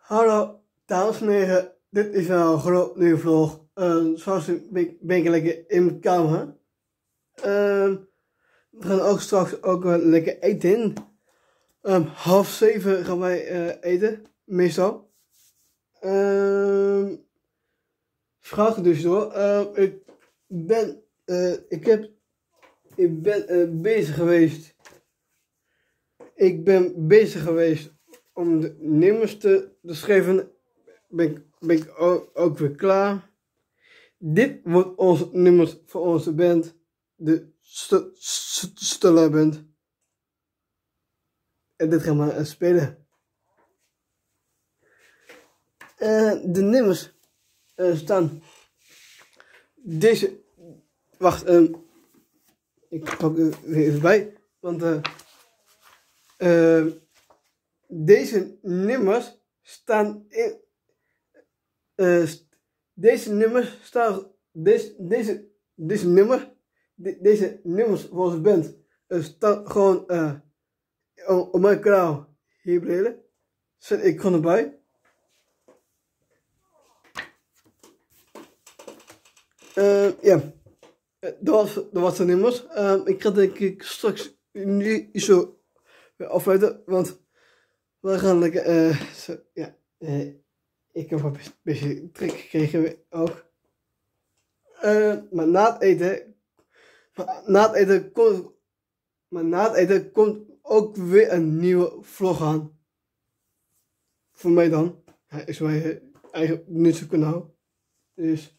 Hallo, dames en heren, dit is wel een gloednieuwe vlog. Zoals ben ik lekker in mijn kamer. We gaan ook straks lekker eten. 6:30 gaan wij eten, meestal. Vraag dus door. Ik ben bezig geweest. Ik ben bezig geweest om de nummers te schrijven. Ben ik ook weer klaar. Dit wordt onze nummers voor onze band. De Stella Band. En dit gaan we spelen. De nummers staan. Deze. Wacht, ik pak er weer even bij. Want deze nummers staan in. Deze nummers staan. Deze nummers voor onze band staan gewoon op mijn kanaal hier beneden. Zet ik gewoon erbij. Ja, dat was de nummers. Ik ga denk ik straks nu zo weer afsluiten, want we gaan lekker, ja, ik heb een beetje trek gekregen ook. Maar na het eten komt ook weer een nieuwe vlog aan. Voor mij dan. Hij is mijn eigen nieuwste kanaal. Dus,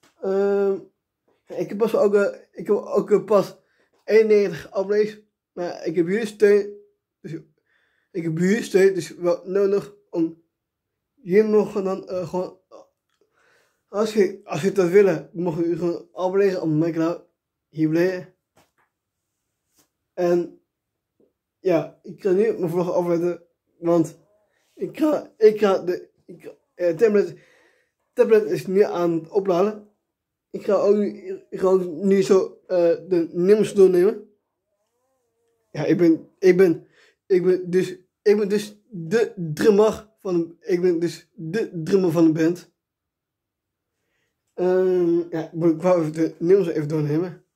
ik heb ook pas 91 abonnees. Maar ik heb jullie steun. Dus wel nodig om jullie mogen dan gewoon. Als je dat willen, mogen jullie gewoon abonneren op mijn kanaal. Hier beneden. En ja, ik ga nu mijn vlog afletten. Want ik ga de tablet is nu aan het opladen. Ik ga ook nu zo de nummers doornemen. Ja, ik ben dus de drummer van de band. Ja, ik wou even de nummers even doornemen.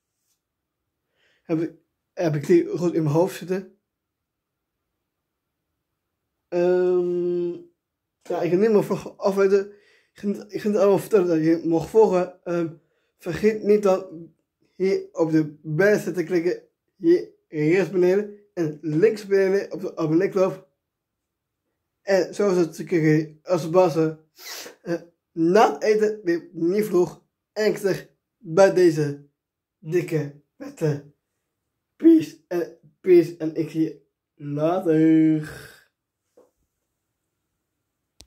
Heb ik die goed in mijn hoofd zitten. Ja, ik ga niet meer vlog afleiden. Ik ga het allemaal vertellen dat je mag volgen. Vergeet niet dan hier op de bel te klikken. Hier rechts beneden. En links beneden op de abonneeknop. En zoals het krijg als de baas. Na het eten weer niet vroeg. Engster bij deze dikke vette peace en ik zie je later.